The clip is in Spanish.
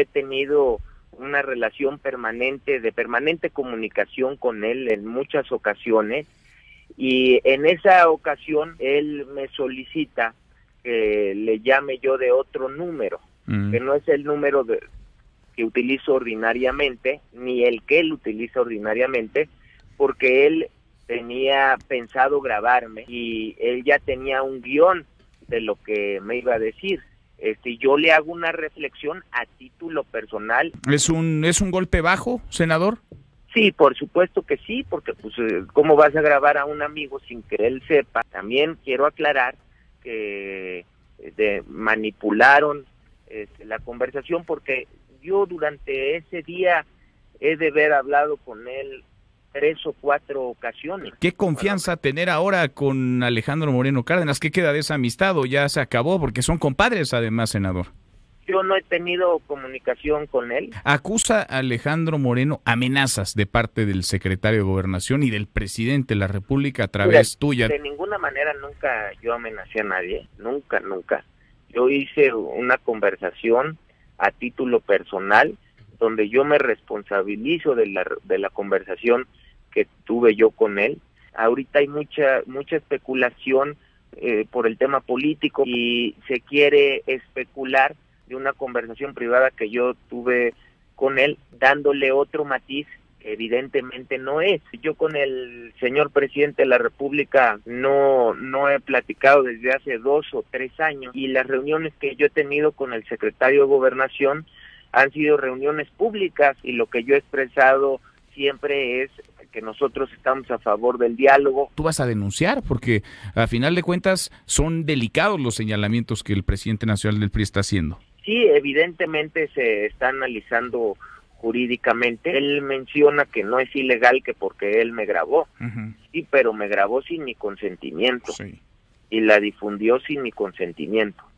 he tenido una relación permanente, de permanente comunicación con él en muchas ocasiones, y en esa ocasión él me solicita que le llame yo de otro número, que no es el número que utilizo ordinariamente, ni el que él utiliza ordinariamente, porque él tenía pensado grabarme y él ya tenía un guión de lo que me iba a decir. Yo le hago una reflexión a título personal. ¿Es un golpe bajo, senador? Sí, por supuesto que sí, porque pues ¿cómo vas a grabar a un amigo sin que él sepa? También quiero aclarar que manipularon la conversación, porque yo durante ese día he de haber hablado con él 3 o 4 ocasiones. ¿Qué confianza tener ahora con Alejandro Moreno Cárdenas? ¿Qué queda de esa amistad o ya se acabó? Porque son compadres además, senador. Yo no he tenido comunicación con él. Acusa a Alejandro Moreno amenazas de parte del secretario de Gobernación y del presidente de la República a través tuya. De ninguna manera nunca yo amenacé a nadie, nunca. Yo hice una conversación a título personal donde yo me responsabilizo de la conversación que tuve yo con él. Ahorita hay mucha especulación por el tema político y se quiere especular de una conversación privada que yo tuve con él, dándole otro matiz que evidentemente no es. Yo con el señor presidente de la República no he platicado desde hace 2 o 3 años, y las reuniones que yo he tenido con el secretario de Gobernación han sido reuniones públicas, y lo que yo he expresado siempre es que nosotros estamos a favor del diálogo. Tú vas a denunciar porque a final de cuentas son delicados los señalamientos que el presidente nacional del PRI está haciendo. Sí, evidentemente se está analizando jurídicamente. Él menciona que no es ilegal, que porque él me grabó. Sí, pero me grabó sin mi consentimiento. Sí. Y la difundió sin mi consentimiento.